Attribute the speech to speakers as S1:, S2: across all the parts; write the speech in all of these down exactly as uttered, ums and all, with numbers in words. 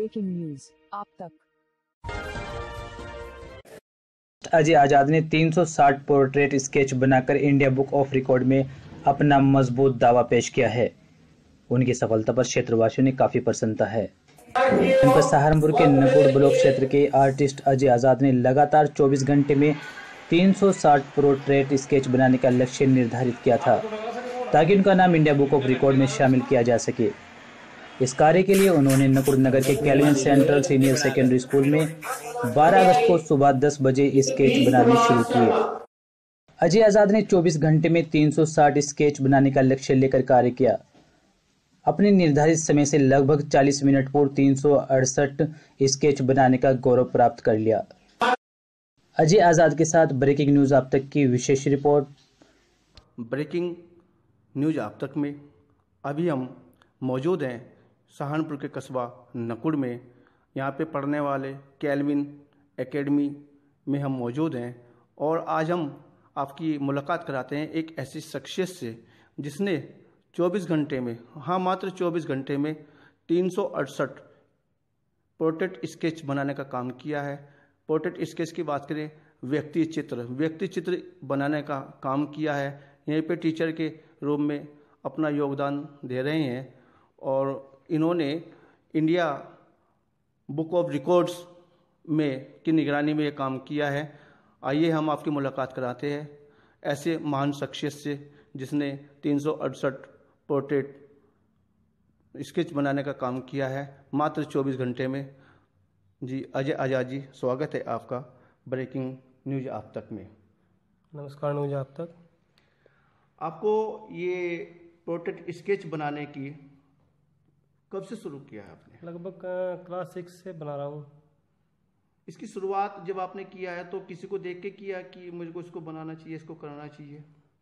S1: Breaking news आप तक।
S2: अजय आजाद ने तीन सौ साठ पोर्ट्रेट स्केच बनाकर इंडिया बुक ऑफ रिकॉर्ड में अपना मजबूत दावा पेश किया है। उनकी सफलता पर क्षेत्रवासियों ने काफी प्रसन्नता है। इन पर सहारनपुर के नकुड़ ब्लॉक क्षेत्र के आर्टिस्ट अजय आजाद ने लगातार चौबीस घंटे में तीन सौ साठ पोर्ट्रेट स्केच बनाने का लक्ष्य निर्धारित किया था, ताकि उनका नाम इंडिया बुक ऑफ रिकॉर्ड में शामिल किया जा सके। इस कार्य के लिए उन्होंने नकुड़ नगर के Calvin Central Senior Secondary School में बारह अगस्त को सुबह दस बजे स्केच बनाने शुरू किए। अजय आजाद ने चौबीस घंटे में तीन सौ साठ स्केच बनाने का लक्ष्य लेकर कार्य किया। अपने निर्धारित समय से लगभग चालीस मिनट पूर्व तीन सौ अड़सठ स्केच बनाने का गौरव प्राप्त कर लिया। अजय आजाद के साथ ब्रेकिंग न्यूज आप तक की विशेष रिपोर्ट।
S3: ब्रेकिंग न्यूज आप तक में अभी हम मौजूद हैं सहारनपुर के कस्बा नकुड़ में। यहाँ पे पढ़ने वाले कैल्विन एकेडमी में हम मौजूद हैं और आज हम आपकी मुलाकात कराते हैं एक ऐसी शख्सियत से जिसने चौबीस घंटे में, हाँ मात्र चौबीस घंटे में तीन सौ अड़सठ पोर्ट्रेट स्केच बनाने का काम किया है। पोर्ट्रेट स्केच की बात करें, व्यक्ति चित्र व्यक्ति चित्र बनाने का काम किया है। यहीं पे टीचर के रूप में अपना योगदान दे रहे हैं और इन्होंने इंडिया बुक ऑफ रिकॉर्ड्स में की निगरानी में ये काम किया है। आइए हम आपकी मुलाकात कराते हैं ऐसे महान शख्सियत से जिसने तीन सौ अड़सठ पोर्ट्रेट स्केच बनाने का काम किया है मात्र चौबीस घंटे में। जी अजय आजाद जी, स्वागत है आपका ब्रेकिंग न्यूज आप तक में।
S4: नमस्कार न्यूज आप तक।
S3: आपको ये पोर्ट्रेट स्केच बनाने की कब से शुरू किया है आपने?
S4: लगभग क्लास सिक्स से बना रहा हूँ।
S3: इसकी शुरुआत जब आपने किया है तो किसी को देख के किया कि मुझको इसको बनाना चाहिए, इसको करना चाहिए?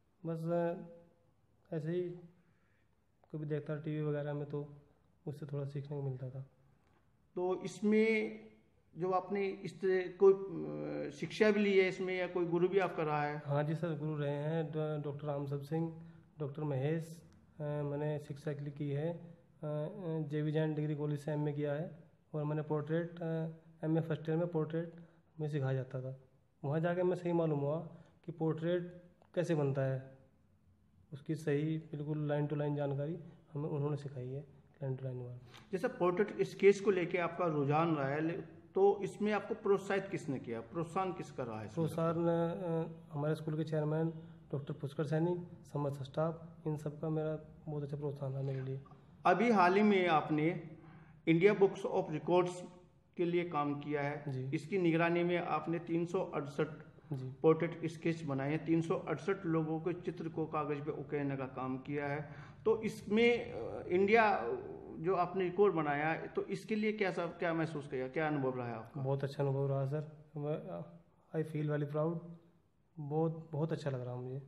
S4: बस ऐसे ही कभी देखता टीवी वगैरह में तो उससे थोड़ा सीखने को मिलता था।
S3: तो इसमें जो आपने इस तरह कोई शिक्षा भी ली है इसमें या कोई गुरु भी आपका रहा है?
S4: हाँ जी सर, गुरु रहे हैं डॉक्टर रामसब सिंह, डॉक्टर महेश। मैंने शिक्षा के लिए की है जेवी जैन डिग्री कॉलेज से एमए किया है और मैंने पोर्ट्रेट एमए फर्स्ट ईयर में पोर्ट्रेट में सिखाया जाता था। वहाँ जाके मैं सही मालूम हुआ कि पोर्ट्रेट कैसे बनता है, उसकी सही बिल्कुल लाइन टू लाइन जानकारी हमें उन्होंने सिखाई है, लाइन टू लाइन वाला।
S3: जैसे पोर्ट्रेट स्केच को लेके आपका रुझान रहा है तो इसमें आपको प्रोत्साहित किसने किया, प्रोत्साहन किसका रहा है?
S4: प्रोत्साहन हमारे स्कूल के चेयरमैन डॉक्टर पुष्कर सैनी, समस्त स्टाफ, इन सब का मेरा बहुत अच्छा प्रोत्साहन था मेरे लिए।
S3: अभी हाल ही में आपने इंडिया बुक्स ऑफ रिकॉर्ड्स के लिए काम किया है। इसकी निगरानी में आपने तीन सौ अड़सठ पोर्ट्रेट स्केच बनाए हैं, तीन सौ अड़सठ लोगों के चित्र को कागज पे उकेरने का काम किया है। तो इसमें इंडिया जो आपने रिकॉर्ड बनाया है तो इसके लिए क्या सब क्या महसूस किया, क्या अनुभव रहा है आपका?
S4: बहुत अच्छा अनुभव रहा sir, I feel very proud. बहुत बहुत अच्छा लग रहा मुझे।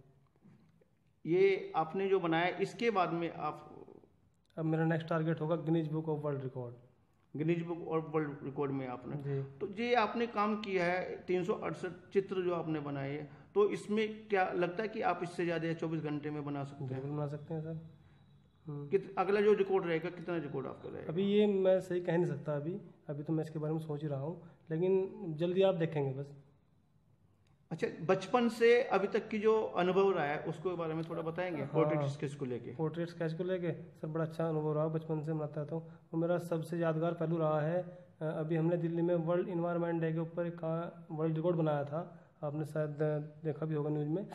S3: ये आपने जो बनाया इसके बाद में आप,
S4: अब मेरा नेक्स्ट टारगेट होगा Guinness Book of World Record.
S3: Guinness Book of World Record में आपने तो ये आपने काम किया है, तीन सौ अड़सठ चित्र जो आपने बनाए हैं, तो इसमें क्या लगता है कि आप इससे ज़्यादा चौबीस घंटे में बना सकते हैं?
S4: बना सकते हैं सर।
S3: कित अगला जो रिकॉर्ड रहेगा, कितना रिकॉर्ड आपका रहेगा?
S4: अभी ये मैं सही कह नहीं सकता अभी अभी तो मैं इसके बारे में सोच ही रहा हूँ, लेकिन जल्दी आप देखेंगे बस।
S3: अच्छा, बचपन से अभी तक की जो अनुभव रहा है उसके बारे में थोड़ा बताएंगे? हाँ, पोर्ट्रेट स्केच को लेके।
S4: पोर्ट्रेट स्केच को लेके सर बड़ा अच्छा अनुभव रहा, बचपन से बनाता रहता हूँ। वो मेरा सबसे यादगार पहलू रहा है, अभी हमने दिल्ली में वर्ल्ड इन्वायरमेंट डे के ऊपर एक वर्ल्ड रिकॉर्ड बनाया था, आपने शायद देखा भी होगा न्यूज़ में।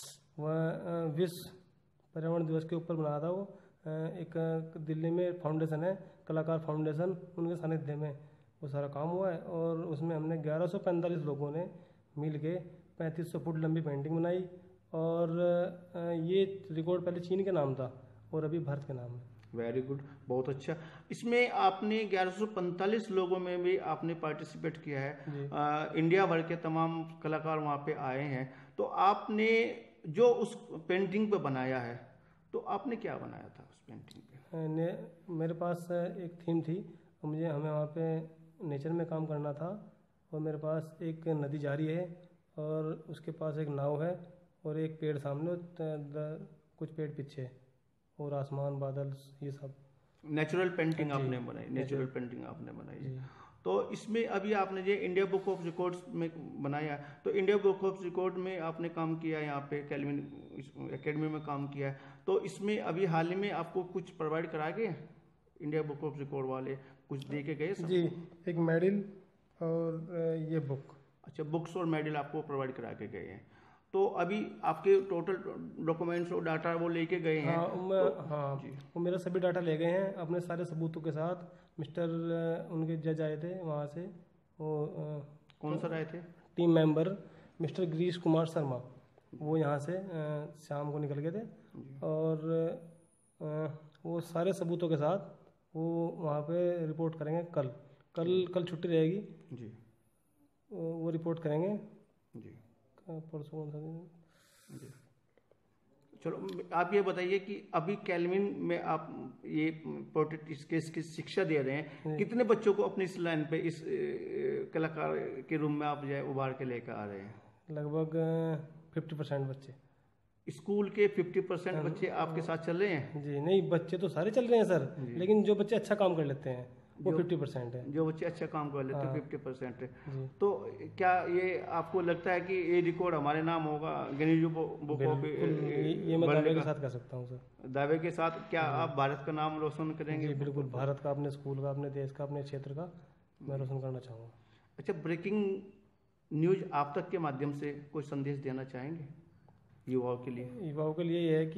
S4: वह विश्व पर्यावरण दिवस के ऊपर बनाया था। वो एक दिल्ली में फाउंडेशन है, कलाकार फाउंडेशन, उनके सानिध्य में वो सारा काम हुआ है और उसमें हमने ग्यारह सौ पैंतालीस लोगों ने मिल के पैंतीस सौ फुट लंबी पेंटिंग बनाई और ये रिकॉर्ड पहले चीन के नाम था और अभी भारत के नाम है।
S3: वेरी गुड, बहुत अच्छा। इसमें आपने ग्यारह सौ पैंतालीस लोगों में भी आपने पार्टिसिपेट किया है। आ, इंडिया भर के तमाम कलाकार वहाँ पे आए हैं। तो आपने जो उस पेंटिंग पे बनाया है तो आपने क्या बनाया था उस पेंटिंग पे?
S4: ने, मेरे पास एक थीम थी, मुझे हमें वहाँ पे नेचर में काम करना था और मेरे पास एक नदी जा रही है और उसके पास एक नाव है और एक पेड़ सामने, कुछ पेड़ पीछे और आसमान बादल ये सब।
S3: नेचुरल पेंटिंग आपने बनाई, नेचुरल पेंटिंग आपने बनाई। तो इसमें अभी आपने जो इंडिया बुक ऑफ रिकॉर्ड्स में बनाया, तो इंडिया बुक ऑफ रिकॉर्ड में आपने काम किया, यहाँ पे कैल्विन एकेडमी में काम किया है, तो इसमें अभी हाल ही में आपको कुछ प्रोवाइड करा गए इंडिया बुक ऑफ रिकॉर्ड वाले, कुछ दे के गए?
S4: जी, एक मेडल और ये बुक।
S3: अच्छा, बुक्स और मेडल आपको प्रोवाइड करा के गए हैं। तो अभी आपके टोटल डॉक्यूमेंट्स और डाटा वो लेके गए हैं?
S4: हाँ, मैं
S3: तो,
S4: हाँ वो मेरा सभी डाटा ले गए हैं अपने सारे सबूतों के साथ। मिस्टर उनके जज आए थे वहाँ से, वो
S3: कौन सर आए थे?
S4: Team member mister Girish Kumar Sharma, वो यहाँ से शाम को निकल गए थे, और वो सारे सबूतों के साथ वो वहाँ पे रिपोर्ट करेंगे। कल कल कल छुट्टी रहेगी
S3: जी,
S4: वो रिपोर्ट करेंगे
S3: जी।
S4: परसों कौन सा दिन?
S3: जी, चलो आप ये बताइए कि अभी कैल्विन में आप ये पोर्ट्रेट इस केस की शिक्षा दे रहे हैं, कितने बच्चों को अपनी इस लाइन पे, इस कलाकार के रूम में आप जो उभार के लेकर आ रहे हैं?
S4: लगभग फिफ्टी परसेंट बच्चे।
S3: स्कूल के फिफ्टी परसेंट बच्चे आपके साथ चल रहे हैं?
S4: जी नहीं, बच्चे तो सारे चल रहे हैं सर, लेकिन जो बच्चे अच्छा काम कर लेते हैं वो फिफ्टी परसेंट है।
S3: जो बच्चे अच्छा काम कर लेते हैं फिफ्टी परसेंट है। तो क्या ये आपको लगता है कि ये रिकॉर्ड हमारे नाम होगा गिनीज बुक ऑफ?
S4: ये मैं दावे के साथ कह सकता हूँ सर।
S3: दावे के साथ क्या आप भारत का नाम रोशन करेंगे?
S4: जी बिल्कुल, भारत का, अपने स्कूल का, अपने देश का, अपने क्षेत्र का मैं रोशन करना चाहूँगा।
S3: अच्छा, ब्रेकिंग न्यूज आप तक के माध्यम से कोई संदेश देना चाहेंगे युवाओं के लिए?
S4: युवाओं के लिए ये है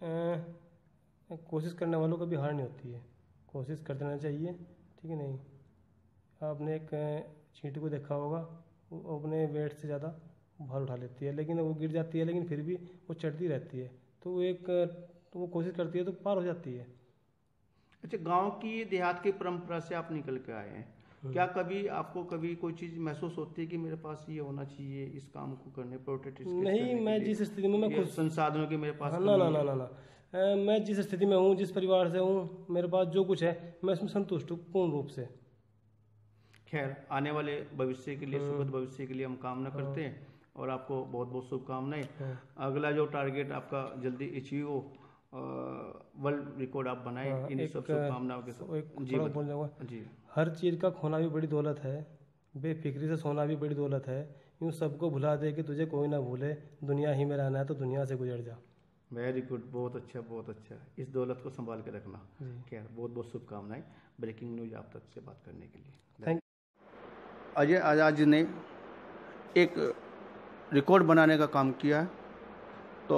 S4: कि कोशिश करने वालों को भी हार नहीं होती है, कोशिश कर देना चाहिए, ठीक है। नहीं, आपने एक चींटी को देखा होगा, वो अपने वेट से ज़्यादा भार उठा लेती है, लेकिन वो गिर जाती है, लेकिन फिर भी वो चढ़ती रहती है, तो वो एक तो वो कोशिश करती है तो पार हो जाती है।
S3: अच्छा, गांव की देहात की परंपरा से आप निकल के आए हैं, क्या कभी आपको कभी कोई चीज़ महसूस होती है कि मेरे पास ये होना चाहिए इस काम को करने, पोर्ट्रेट?
S4: नहीं, मैं जिस स्थिति में मैं खुद
S3: संसाधनों के मेरे पास,
S4: ना ना ना ना ना मैं जिस स्थिति में हूँ, जिस परिवार से हूँ, मेरे पास जो कुछ है मैं इसमें संतुष्ट हूँ पूर्ण रूप से।
S3: खैर, आने वाले भविष्य के लिए, सुखद भविष्य के लिए हम कामना करते हैं, और आपको बहुत बहुत शुभकामनाएं। अगला जो टारगेट आपका जल्दी अचीव हो, वर्ल्ड रिकॉर्ड आप बनाए, इन सब शुभकामनाओं के साथ। जी बोल जाऊँगा जी।
S4: हर चीज़ का खोना भी बड़ी दौलत है, बेफिक्री से सोना भी बड़ी दौलत है। यूँ सबको भुला दे कि तुझे कोई ना भूले, दुनिया ही में रहना है तो दुनिया से गुजर जा।
S3: वेरी गुड, बहुत अच्छा, बहुत अच्छा। इस दौलत को संभाल के रखना। खैर, बहुत बहुत शुभकामनाएं ब्रेकिंग न्यूज आप तक से बात करने के लिए।
S4: Thank
S3: you. अजय आज़ाद जी ने एक रिकॉर्ड बनाने का काम किया, तो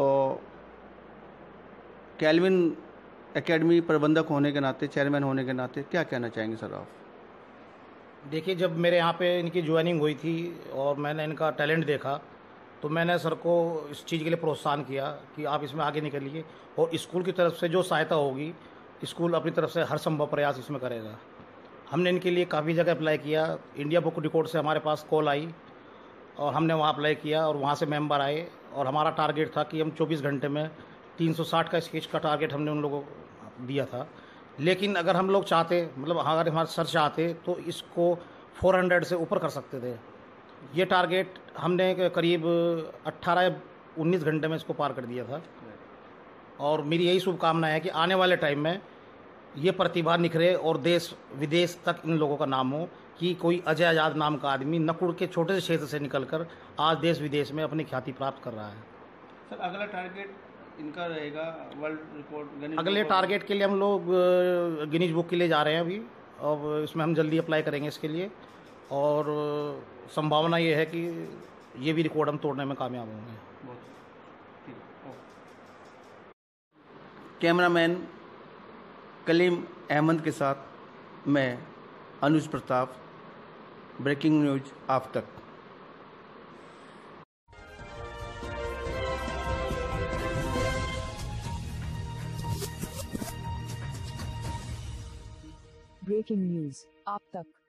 S3: कैल्विन एकेडमी प्रबंधक होने के नाते, चेयरमैन होने के नाते क्या कहना चाहेंगे सर आप?
S1: देखिए, जब मेरे यहाँ पे इनकी ज्वाइनिंग हुई थी और मैंने इनका टैलेंट देखा, तो मैंने सर को इस चीज़ के लिए प्रोत्साहन किया कि आप इसमें आगे निकलिए, और स्कूल की तरफ से जो सहायता होगी, स्कूल अपनी तरफ से हर संभव प्रयास इसमें करेगा। हमने इनके लिए काफ़ी जगह अप्लाई किया। इंडिया बुक रिकॉर्ड से हमारे पास कॉल आई और हमने वहाँ अप्लाई किया, और वहाँ से मेंबर आए, और हमारा टारगेट था कि हम चौबीस घंटे में तीन सौ साठ का स्केच का टारगेट हमने उन लोगों को दिया था। लेकिन अगर हम लोग चाहते, मतलब अगर हमारे सर चाहते, तो इसको चार सौ से ऊपर कर सकते थे। ये टारगेट हमने करीब अट्ठारह उन्नीस घंटे में इसको पार कर दिया था, और मेरी यही शुभकामना है कि आने वाले टाइम में ये प्रतिभा निखरे और देश विदेश तक इन लोगों का नाम हो, कि कोई अजय आज़ाद नाम का आदमी नकुड़ के छोटे से क्षेत्र से निकलकर आज देश विदेश में अपनी ख्याति प्राप्त कर रहा है।
S3: सर, अगला टारगेट इनका रहेगा वर्ल्ड रिकॉर्ड?
S1: अगले टारगेट के लिए हम लोग गिनीज बुक के लिए जा रहे हैं अभी, और इसमें हम जल्दी अप्लाई करेंगे इसके लिए, और संभावना ये है कि ये भी रिकॉर्ड हम तोड़ने में कामयाब होंगे।
S3: कैमरामैन कलीम अहमद के साथ मैं अनुज प्रताप, ब्रेकिंग न्यूज आप तक।
S5: ब्रेकिंग न्यूज आप तक।